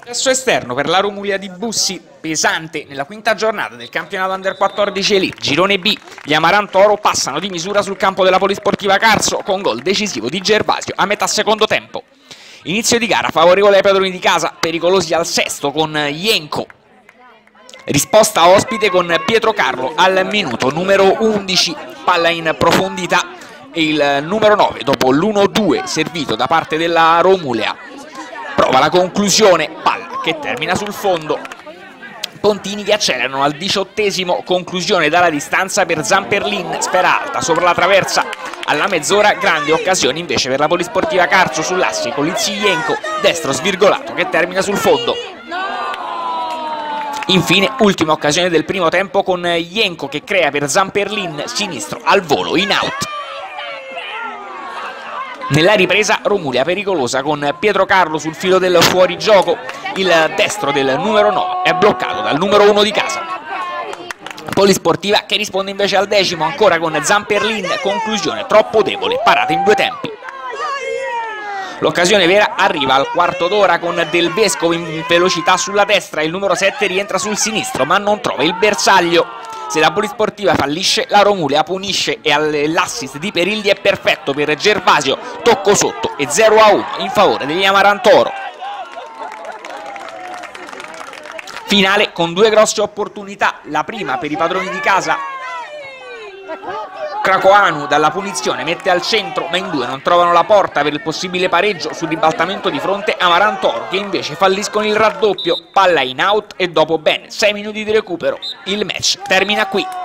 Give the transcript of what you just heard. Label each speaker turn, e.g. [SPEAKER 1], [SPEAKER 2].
[SPEAKER 1] Adesso esterno per la Romulia di Bussi, pesante nella quinta giornata del campionato Under 14 Elite. Girone B, gli Amarantoro passano di misura sul campo della Polisportiva Carso con gol decisivo di Gervasio a metà secondo tempo. Inizio di gara favorevole ai padroni di casa, pericolosi al sesto con Jenko. Risposta ospite con Pietro Carlo al minuto numero 11, palla in profondità e il numero 9 dopo l'1-2 servito da parte della Romulia. Prova la conclusione, palla che termina sul fondo. Pontini che accelerano al 18esimo, conclusione dalla distanza per Zamperlin, sfera alta sopra la traversa. Alla mezz'ora grande occasione invece per la Polisportiva Carso sull'asse con Lizienko, destro svirgolato che termina sul fondo. Infine ultima occasione del primo tempo con Jenko che crea per Zamperlin, sinistro al volo in out. Nella ripresa Romulia pericolosa con Pietro Carlo sul filo del fuorigioco, il destro del numero 9 è bloccato dal numero 1 di casa. Polisportiva che risponde invece al decimo ancora con Zamperlin, conclusione troppo debole, parata in due tempi. L'occasione vera arriva al quarto d'ora con Del Vescovo in velocità sulla destra, il numero 7 rientra sul sinistro ma non trova il bersaglio. Se la Polisportiva fallisce, la Romulia punisce e l'assist di Perilli è perfetto per Gervasio, tocco sotto e 0-1 in favore degli Amarantoro. Finale con due grosse opportunità, la prima per i padroni di casa. Cracoanu dalla punizione mette al centro ma in due non trovano la porta per il possibile pareggio sul ribaltamento di fronte a Amarantoro che invece falliscono il raddoppio, palla in out e dopo ben 6 minuti di recupero il match termina qui.